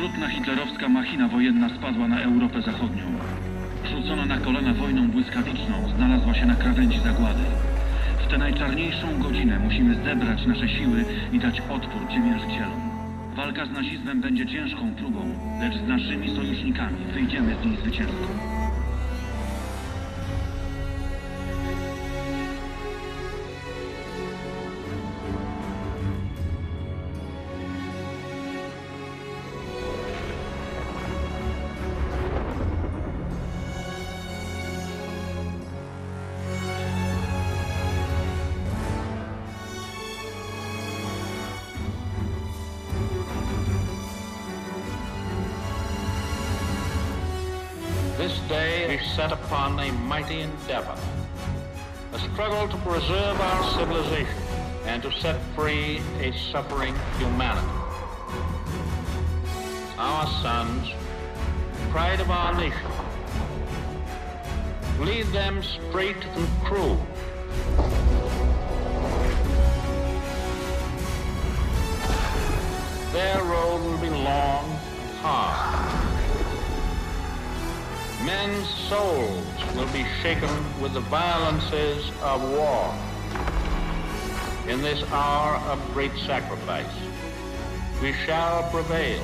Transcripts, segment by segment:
Okrutna hitlerowska machina wojenna spadła na Europę Zachodnią. Rzucona na kolana wojną błyskawiczną, znalazła się na krawędzi zagłady. W tę najczarniejszą godzinę musimy zebrać nasze siły i dać odpór ciemiężycielom. Walka z nazizmem będzie ciężką próbą, lecz z naszymi sojusznikami wyjdziemy z niej zwycięsko. This day is set upon a mighty endeavor, a struggle to preserve our civilization and to set free a suffering humanity. Our sons, pride of our nation, lead them straight and true. Their road will be long and hard. Men's souls will be shaken with the violences of war. In this hour of great sacrifice, we shall prevail.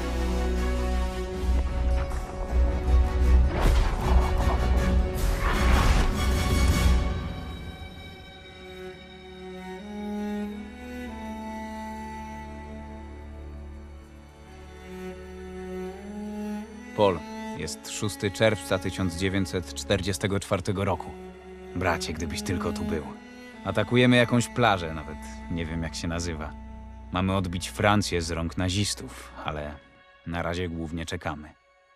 Paul. Jest 6 czerwca 1944 roku. Bracie, gdybyś tylko tu był. Atakujemy jakąś plażę, nawet nie wiem jak się nazywa. Mamy odbić Francję z rąk nazistów, ale na razie głównie czekamy.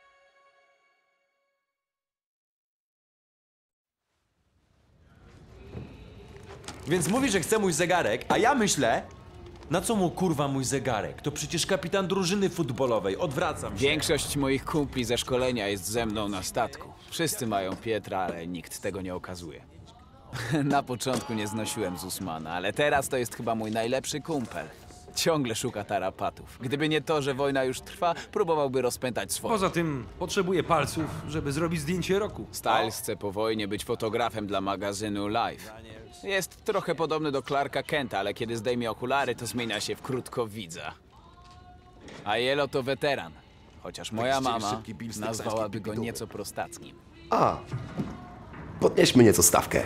Więc mówi, że chce mój zegarek, a ja myślę... Na co mu kurwa mój zegarek? To przecież kapitan drużyny futbolowej. Odwracam się. Większość moich kumpli ze szkolenia jest ze mną na statku. Wszyscy mają Pietra, ale nikt tego nie okazuje. Na początku nie znosiłem Zussmana, ale teraz to jest chyba mój najlepszy kumpel. Ciągle szuka tarapatów. Gdyby nie to, że wojna już trwa, próbowałby rozpętać swoje. Poza tym potrzebuje palców, żeby zrobić zdjęcie roku. Styles chce po wojnie być fotografem dla magazynu Life. Jest trochę podobny do Clarka Kenta, ale kiedy zdejmie okulary, to zmienia się w krótkowidza. A Jelo to weteran. Chociaż moja mama nazwałaby go nieco prostackim. A, podnieśmy nieco stawkę.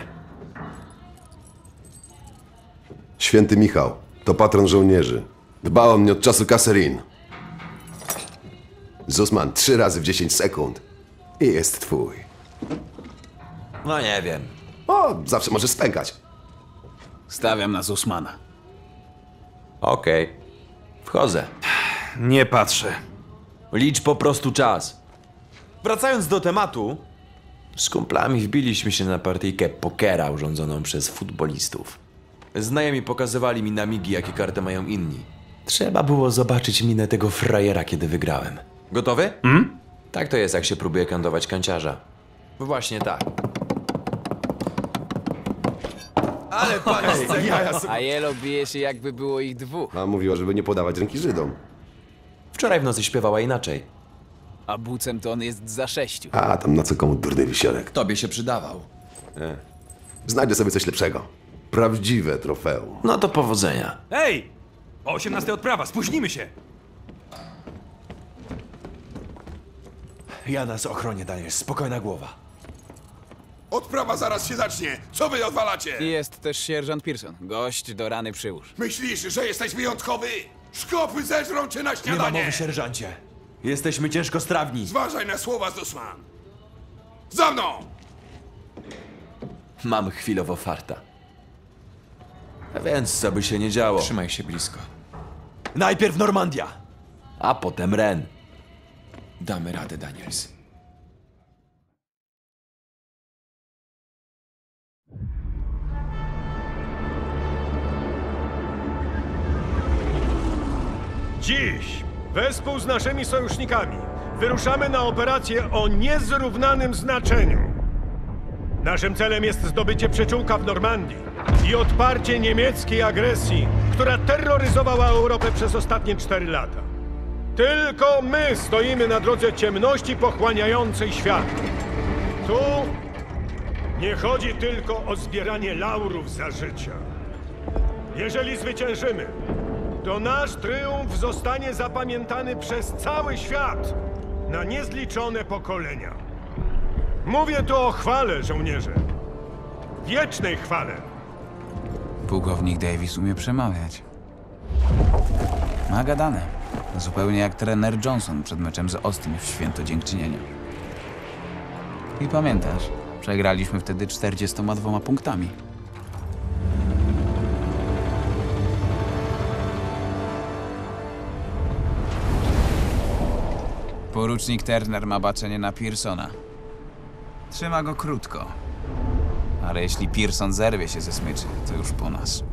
Święty Michał to patron żołnierzy. Dba o mnie od czasu Kasserin. Zussman 3 razy w 10 sekund i jest twój. No nie wiem. O, zawsze możesz spękać. Stawiam na Zussmana. Okej. Wchodzę. Nie patrzę. Licz po prostu czas. Wracając do tematu, z kumplami wbiliśmy się na partyjkę pokera urządzoną przez futbolistów. Znajomi pokazywali mi na migi, jakie karty mają inni. Trzeba było zobaczyć minę tego frajera, kiedy wygrałem. Gotowy? Tak to jest, jak się próbuje kandować kanciarza. Właśnie tak. Ale panie, A Jelo bije się jakby było ich dwóch. A mówiła, żeby nie podawać ręki Żydom. Wczoraj w nocy śpiewała inaczej. A bucem to on jest za 6. A, tam na co komu durny wisiorek. Tobie się przydawał. Znajdę sobie coś lepszego. Prawdziwe trofeum. No to powodzenia. Hej! O 18 odprawa, spóźnimy się! Ja nas ochronię, Daniel. Spokojna głowa. Odprawa zaraz się zacznie. Co wy odwalacie? I jest też sierżant Pearson. Gość do rany przyłóż. Myślisz, że jesteś wyjątkowy? Szkopy zeżrą cię na śniadanie. sierżancie. Jesteśmy ciężko strawni. Zważaj na słowa, Zussman. Za mną! Mam chwilowo farta. A więc co by się nie działo. Trzymaj się blisko. Najpierw Normandia, a potem Ren. Damy radę, Daniels. Dziś, wespół z naszymi sojusznikami, wyruszamy na operację o niezrównanym znaczeniu. Naszym celem jest zdobycie przyczółka w Normandii i odparcie niemieckiej agresji, która terroryzowała Europę przez ostatnie 4 lata. Tylko my stoimy na drodze ciemności pochłaniającej świat. Tu nie chodzi tylko o zbieranie laurów za życia. Jeżeli zwyciężymy, to nasz triumf zostanie zapamiętany przez cały świat na niezliczone pokolenia. Mówię tu o chwale, żołnierze. Wiecznej chwale. Pułkownik Davis umie przemawiać. Ma gadane. Zupełnie jak trener Johnson przed meczem z Austin w święto dziękczynienia. I pamiętasz, przegraliśmy wtedy 42 punktami. Porucznik Turner ma baczenie na Pearsona. Trzyma go krótko. Ale jeśli Pearson zerwie się ze smyczy, to już po nas.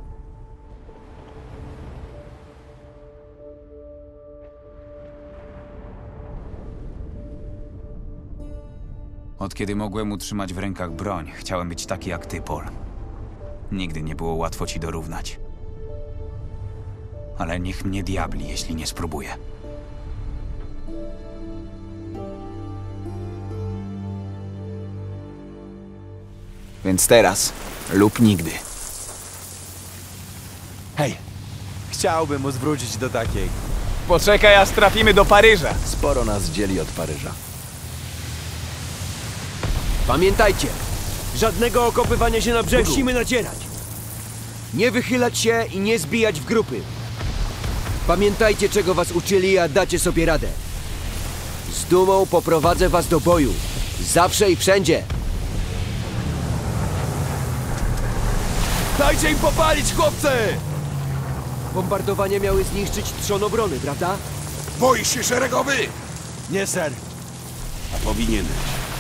Od kiedy mogłem utrzymać w rękach broń, chciałem być taki jak ty, Paul. Nigdy nie było łatwo ci dorównać. Ale niech mnie diabli, jeśli nie spróbuję. Więc teraz lub nigdy. Hej, chciałbym mu zwrócić do takiej. Poczekaj, aż trafimy do Paryża. Sporo nas dzieli od Paryża. Pamiętajcie, żadnego okopywania się na brzegu. Musimy nacierać. Nie wychylać się i nie zbijać w grupy. Pamiętajcie, czego was uczyli, a dacie sobie radę. Z dumą poprowadzę was do boju. Zawsze i wszędzie. Dajcie im popalić, chłopcy! Bombardowania miały zniszczyć trzon obrony, prawda? Boisz się, szeregowy? Nie, ser. A powinieneś.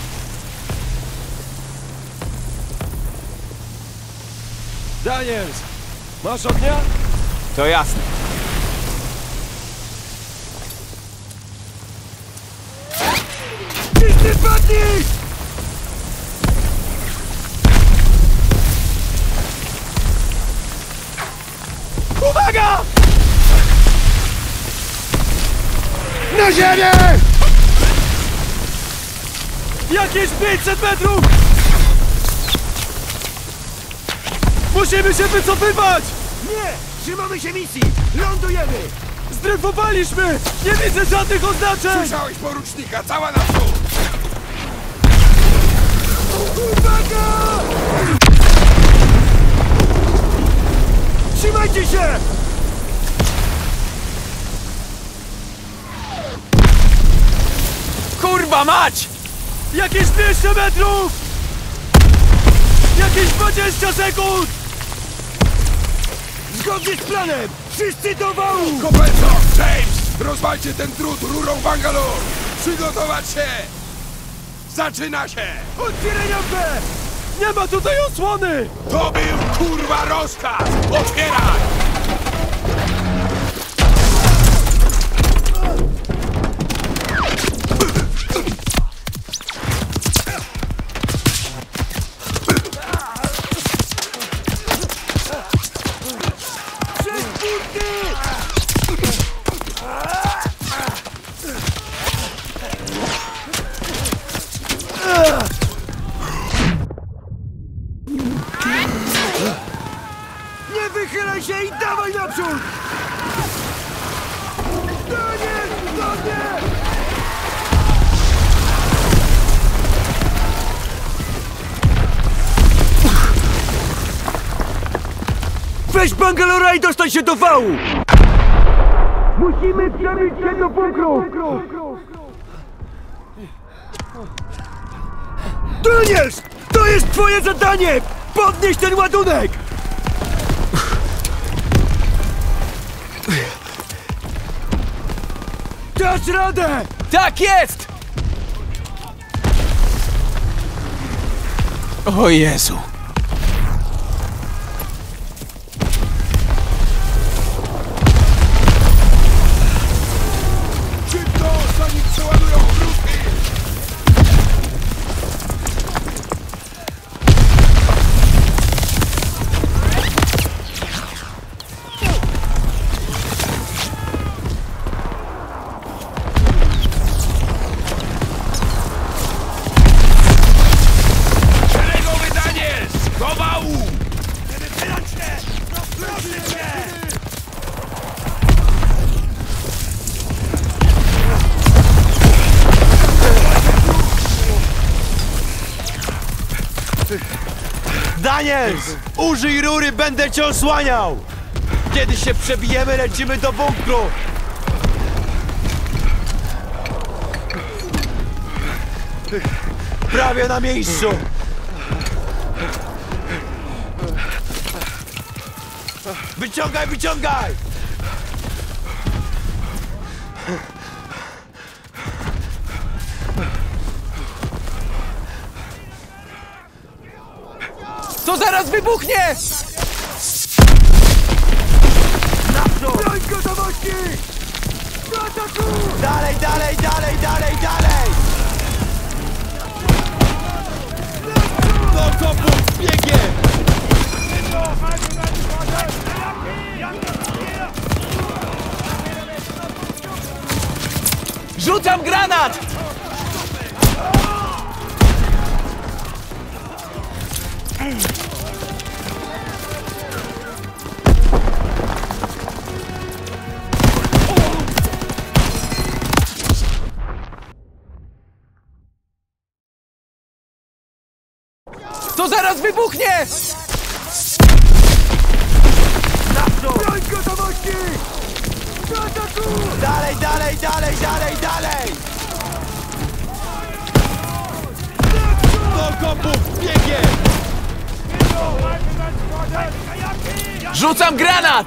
Daniels, masz ognia? To jasne. Czysty padnij! Uwaga! Na ziemię! Jakieś 500 metrów! Musimy się wycofywać! Nie! Trzymamy się misji! Lądujemy! Zdryfowaliśmy! Nie widzę żadnych oznaczeń! Słyszałeś porucznika, cała naprzód! Uwaga! Trzymajcie się! Kurwa mać! Jakieś 200 metrów! Jakieś 20 sekund! Zgodnie z planem! Wszyscy do wału! Kopelco, James! Rozwalcie ten drut rurą Bangalore! Przygotować się! Zaczyna się! Otwieraj rampę! Nie ma tutaj osłony! To był kurwa rozkaz! Otwieraj! Nie wychylaj się i dawaj naprzód! Daniel! Do mnie! Weź Bangalora i dostań się do wału! Musimy przebić się do bunkru! Daniels! To jest twoje zadanie! Podnieś ten ładunek! Dasz radę! Tak jest! O Jezu! Szybko, zanim przeładują wrótki! Daniels! Użyj rury, będę cię osłaniał! Kiedy się przebijemy, lecimy do bunkru! Prawie na miejscu! Wyciągaj, wyciągaj! To zaraz wybuchnie! Broń gotowości! Do ataku! Dalej, dalej, dalej, dalej, dalej! Do topu! Biegiem! Rzucam granat! To zaraz wybuchnie! Broń gotowości! Dalej, dalej, dalej, dalej, dalej! Do kopów, biegiem! Rzucam granat!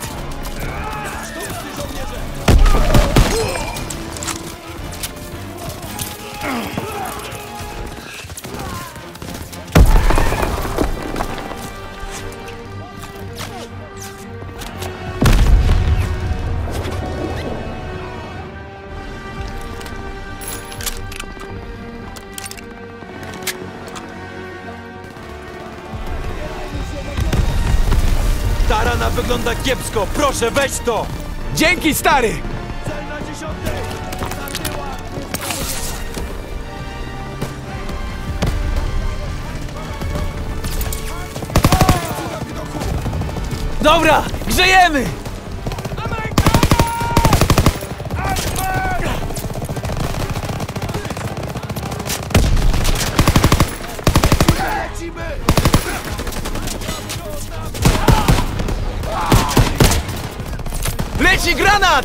Ta rana wygląda kiepsko, proszę weź to! Dzięki, stary! Cel na 10! Dobra, grzejemy! Leci granat!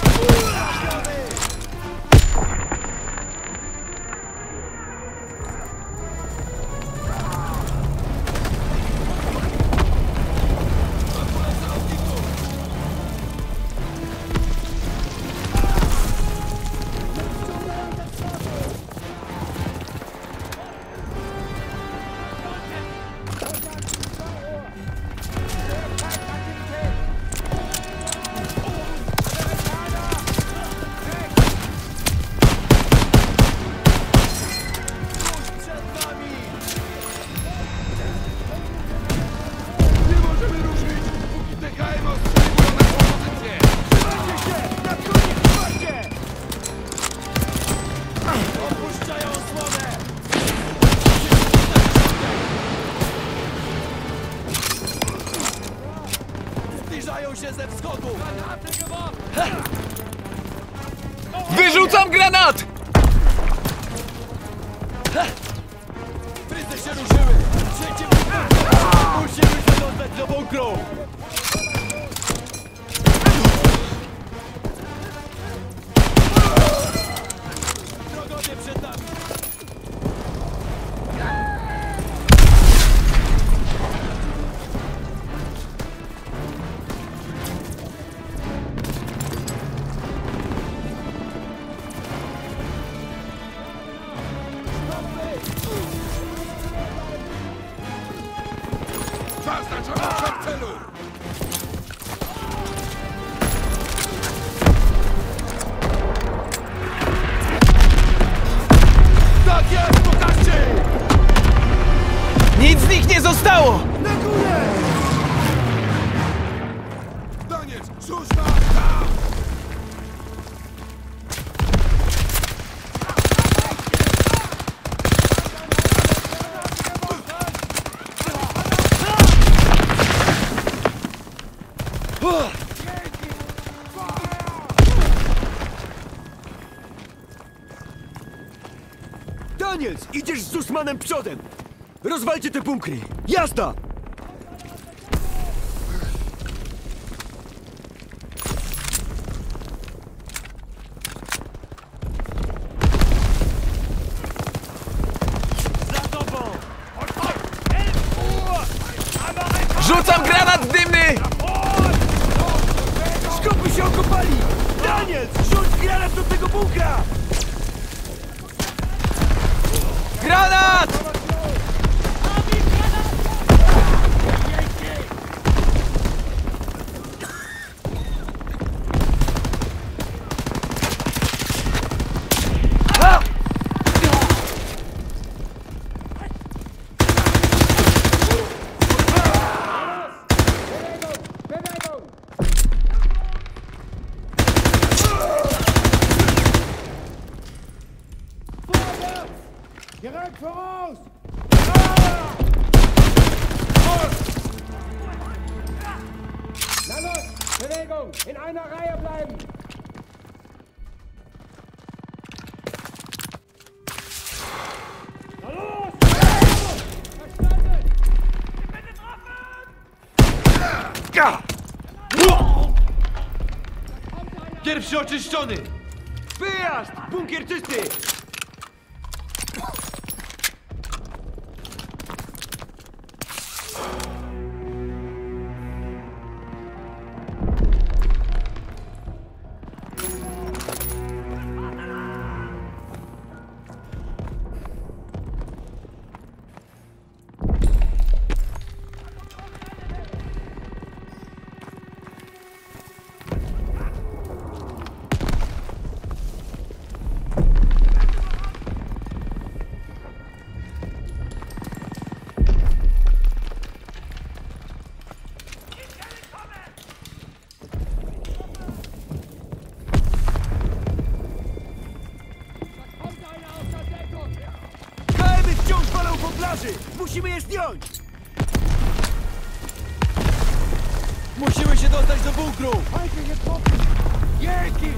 Wyrzucam granat! Fryzy się ruszyły! Musimy się dostać do bunkru! Wrogowie przed nami! Zaznaczono przed celu! Tak jest, pokażcie! Nic z nich nie zostało! Na górę! Daniec, rzuć tam! Daniels, idziesz z Usmanem przodem! Rozwalcie te bunkry! Jazda! Rzucam granat dymny! Skopy się okopali! Daniel, rzuć granat do tego bunkra! Granat! Direkt voraus! Na los! Bewegung! In einer Reihe bleiben! Na los! Verstanden! Ich bin getroffen! Pierwszy oczyszczony! Wyjazd! Bunkier czysty! KM-y wciąż walą po plaży! Musimy je zdjąć! Musimy się dostać do bunkru! Dzięki!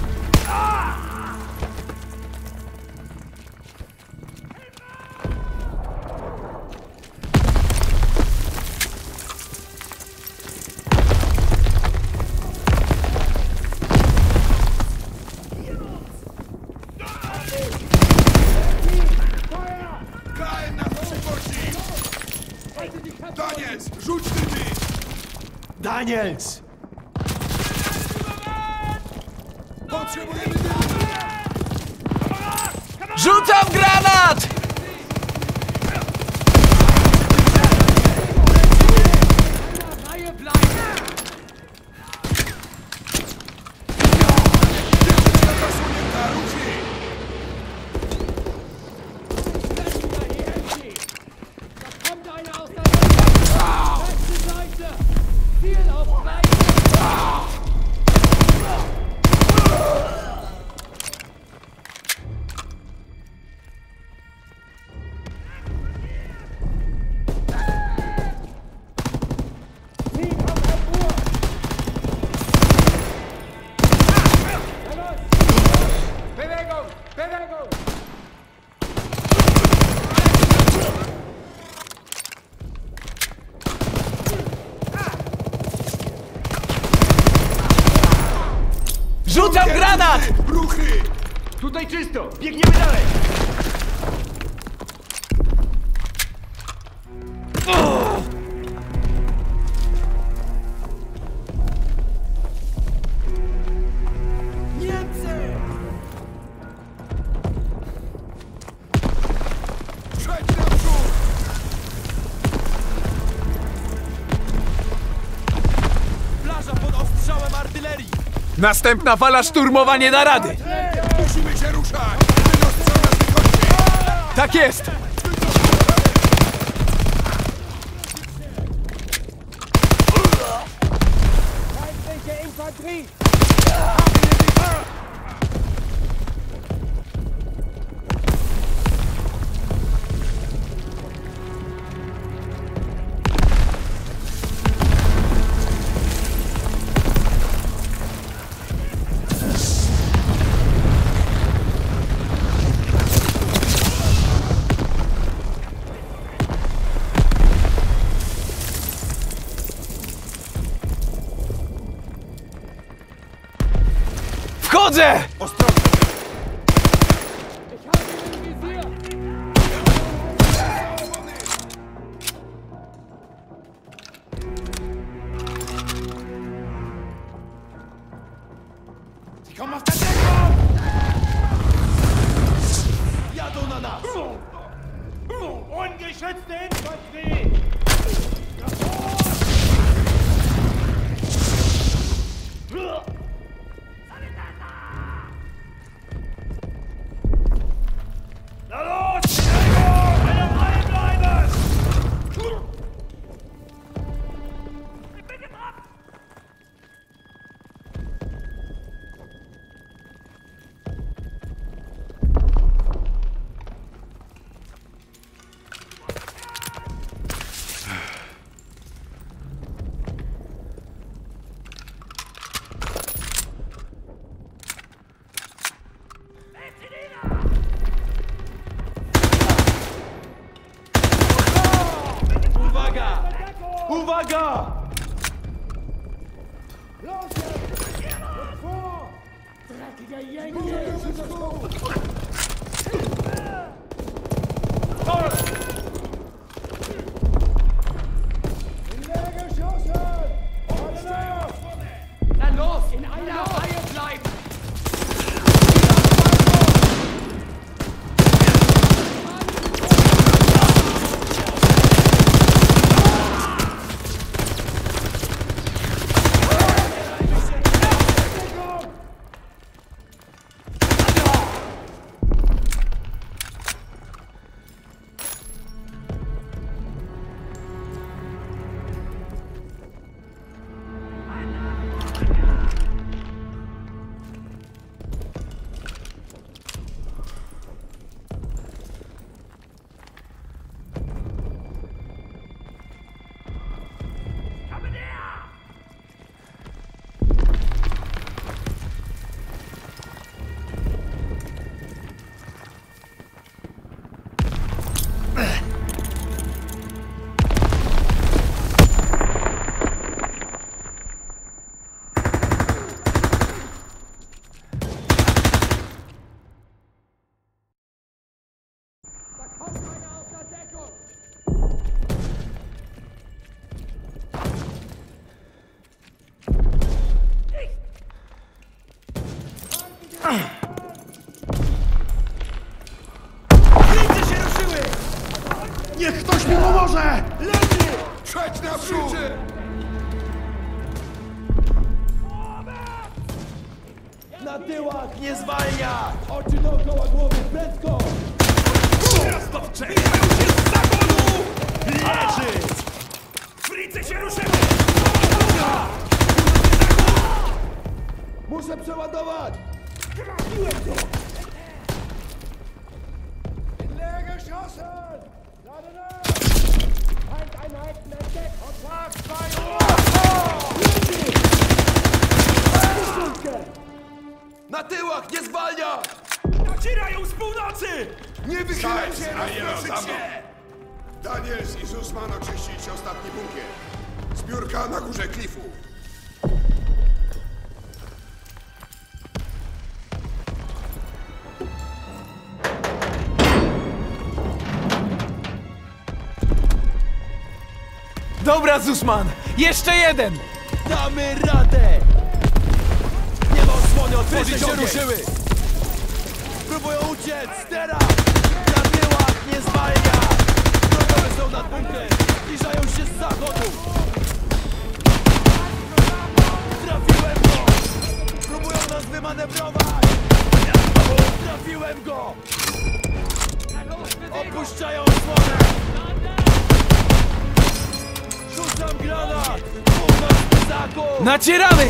KM nas przywozi! Daniels, rzuć dymy! Daniels! Potrzebujemy dymu! Rzucam granat! Reihe bleiben! Da kommt einer aus der rechten Seite! Ziel auf Bewegung! Bewegung! Rzucam granat! Ruchy! Tutaj czysto! Biegniemy dalej! Niemcy! Przejdź naprzód! Plaża pod ostrzałem artylerii! Następna fala szturmowa nie da rady! Musimy się ruszać! Ten ostrzał nas wychodzi! Tak jest! Feindliche Infanterie! Podchodzę! Jadą na nas! Ungeschützte Infanterie! Na los! Alle frei bleiben! Uwaga! Dann los! In einer Reihe bleiben! Ręce się ruszyły! Niech ktoś mi pomoże! Lepiej! Przeć naprzód! Na tyłach nie zwalnia! Oczy dookoła głowy, prędko! Miastowcze! Się z zagonu! Leży! Frice się ruszyły! Muszę przeładować! Trafiłem go! Leergeschossen! Laden ab! Feindeinheiten entdeckt! Schlag 2 Uhr! Na tyłach nie zwalnia! Nacierają z północy! Nie wychylaj się, rozproszyć się! Daniels i Zussman oczyścić ostatni bunkier. Zbiórka na górze klifu. Dobra, Zussman! Jeszcze jeden! Damy radę! Nie ma osłony, otworzyć się ruszyły! Próbują uciec! Teraz! Na tyłach nie zwalnia! Wrogowie są nad bunkrem! Zbliżają się z zachodu! Trafiłem go! Próbują nas wymanewrować! Trafiłem go! Opuszczają osłonę! Rzucam granat! Północ ptaków! Nacieramy!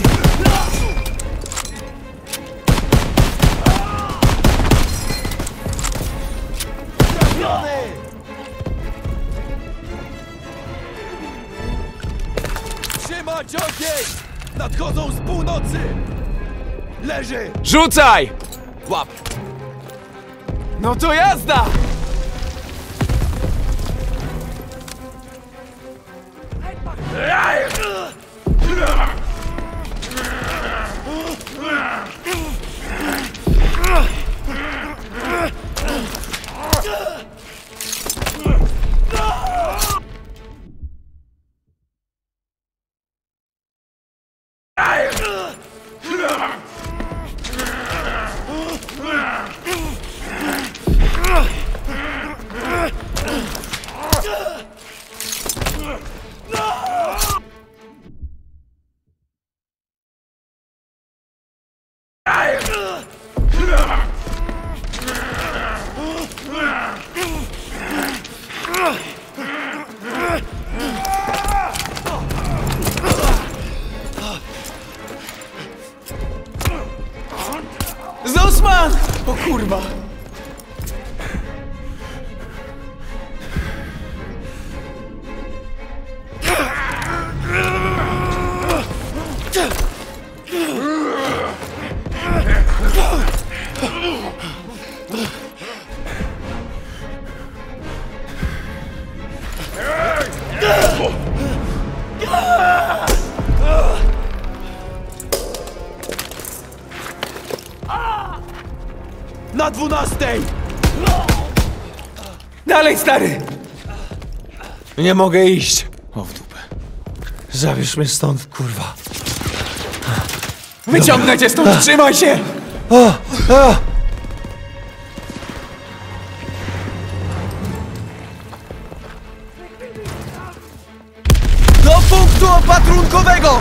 Trafiony! Trzymać ogień! Nadchodzą z północy! Leży! Rzucaj! Łap! No to jazda! Kurwa! Na 12! Dalej, stary! Nie mogę iść. O w dupę. Zabierz mnie stąd, kurwa. Wyciągnę cię stąd, trzymaj się! Do punktu opatrunkowego!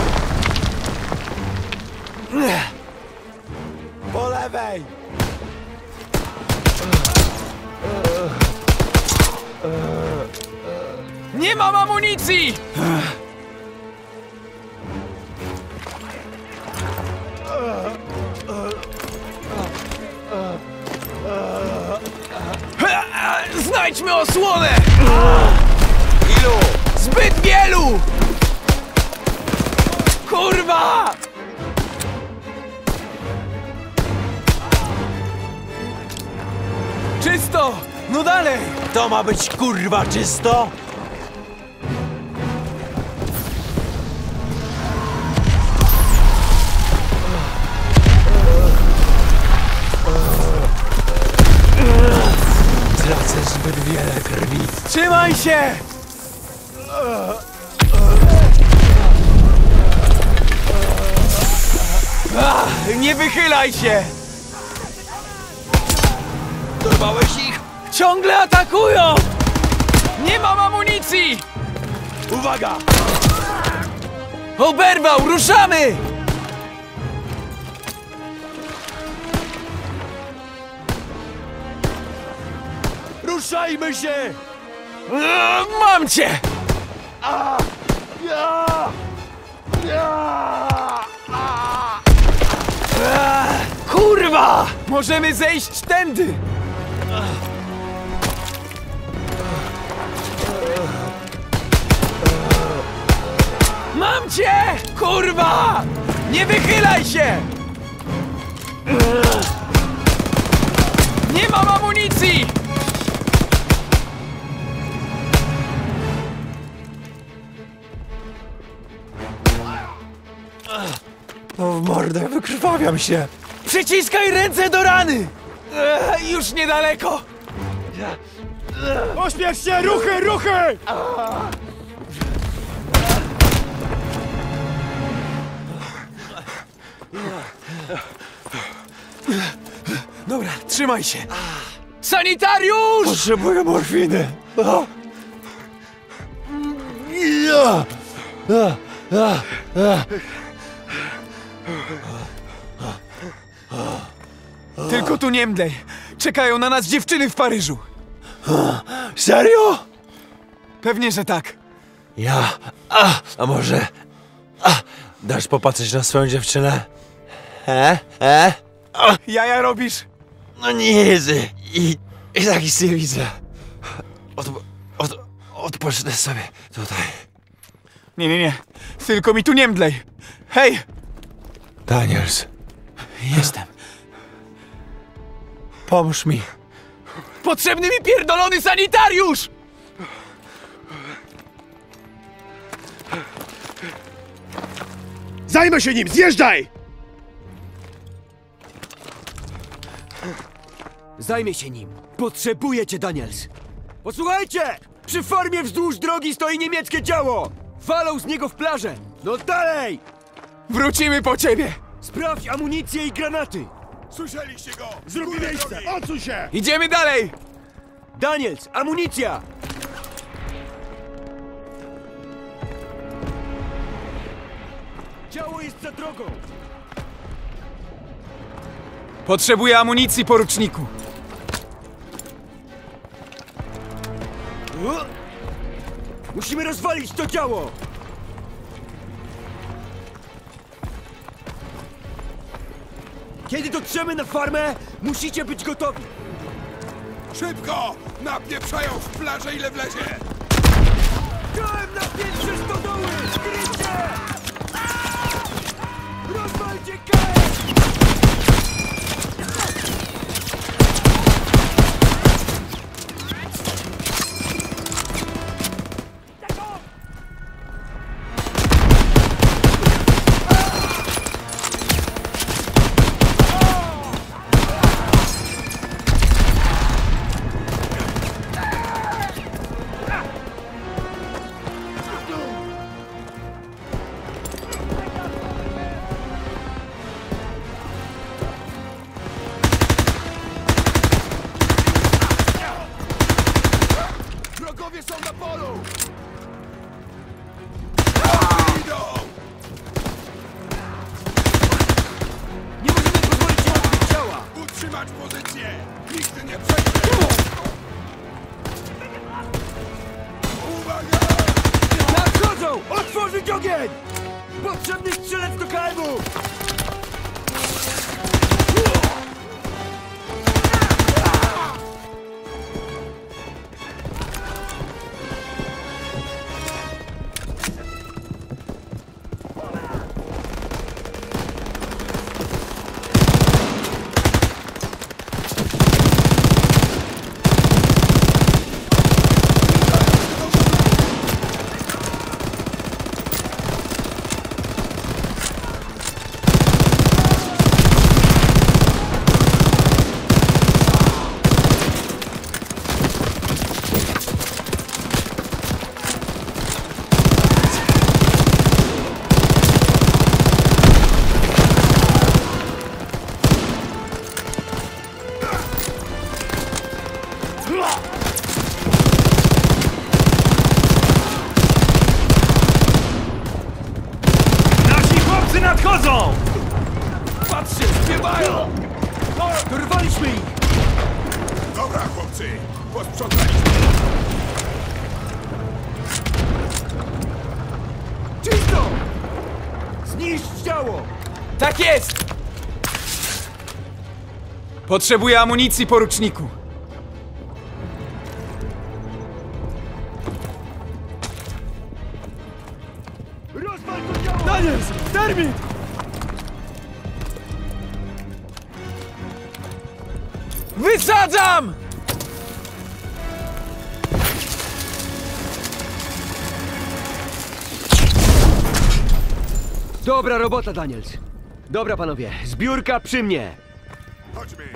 Po lewej! Nie mam amunicji! Znajdźmy osłonę! Ilu? Zbyt wielu! Kurwa! Czysto! No dalej! To ma być kurwa czysto? Tracę zbyt wiele krwi. Trzymaj się! Nie wychylaj się! Dorwałeś ich? Ciągle atakują! Nie mam amunicji! Uwaga! Oberwał! Ruszamy! Ruszajmy się! Mam cię! Kurwa! Możemy zejść tędy! Mam cię! Kurwa! Nie wychylaj się! Nie mam amunicji! No w mordę, wykrwawiam się. Przyciskaj ręce do rany! Już niedaleko! Pośpiesz się! Ruchy, ruchy! Dobra, trzymaj się! Sanitariusz! Potrzebuję morfiny. Tylko tu nie mdlej. Czekają na nas dziewczyny w Paryżu. Serio? Pewnie, że tak. A może... dasz popatrzeć na swoją dziewczynę? Jaja robisz? No nie, i tak nic nie widzę. Odpocznę sobie tutaj. Nie. Tylko mi tu nie mdlej. Hej! Daniels, Jestem. pomóż mi. Potrzebny mi pierdolony sanitariusz! Zajmę się nim! Zjeżdżaj! Zajmie się nim. Potrzebuję cię, Daniels. Posłuchajcie! Przy farmie wzdłuż drogi stoi niemieckie działo! Walą z niego w plażę! No dalej! Wrócimy po ciebie! Sprawdź amunicję i granaty! Słyszeliście go! Zrób miejsce! Odsuń się! Idziemy dalej! Daniels, amunicja! Działo jest za drogą! Potrzebuję amunicji, poruczniku! Musimy rozwalić to działo! Kiedy dotrzemy na farmę, musicie być gotowi! Szybko! Napieprzają w plażę, ile wlezie! Wziąłem na pierwsze stodoły! Skrycie! Rozwalcie Kaję! Wrogowie są na polu! Idą! Nie możemy pozwolić się odbić ciała! Utrzymać pozycję! Nigdy nie przejdzie! Uwaga! Nadchodzą! Otworzyć ogień! Potrzebny strzelec do KM-u! Nasi chłopcy nadchodzą! Patrzcie, śpiewają! Dorwaliśmy ich! Dobra, chłopcy! Posprzątaliśmy! Czysto! Zniszcz ciało! Tak jest! Potrzebuję amunicji, poruczniku. Rozwal to ciało! Daniels! Termin! Wysadzam! Dobra robota, Daniels. Dobra, panowie. Zbiórka przy mnie. Chodźmy!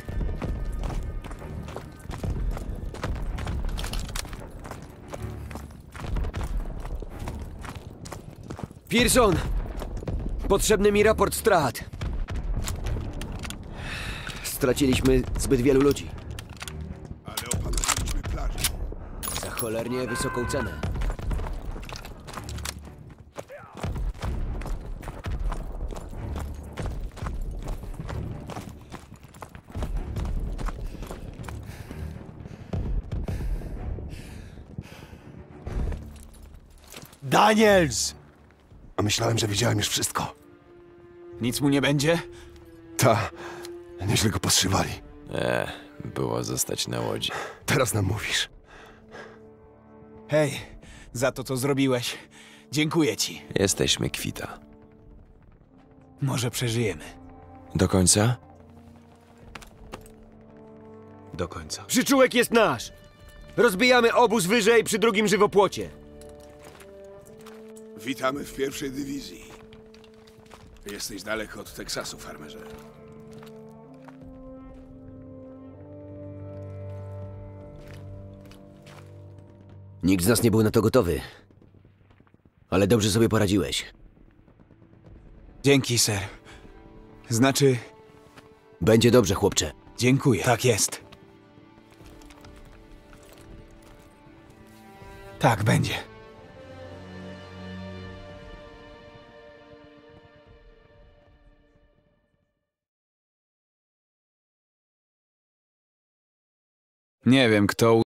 Pearson! Potrzebny mi raport strat. Straciliśmy zbyt wielu ludzi. Ale opanowaliśmy plażę. Za cholernie wysoką cenę. Daniels! A myślałem, że wiedziałem już wszystko. Nic mu nie będzie? Ta, nieźle go podszywali. Było zostać na łodzi. Teraz nam mówisz. Hej, za to, co zrobiłeś. Dziękuję ci. Jesteśmy kwita. Może przeżyjemy. Do końca? Do końca. Przyczółek jest nasz! Rozbijamy obóz wyżej przy drugim żywopłocie. Witamy w pierwszej dywizji. Jesteś daleko od Teksasu, farmerze. Nikt z nas nie był na to gotowy. Ale dobrze sobie poradziłeś. Dzięki, ser. Znaczy, Będzie dobrze, chłopcze. dziękuję. Tak jest. Tak będzie. Nie wiem, kto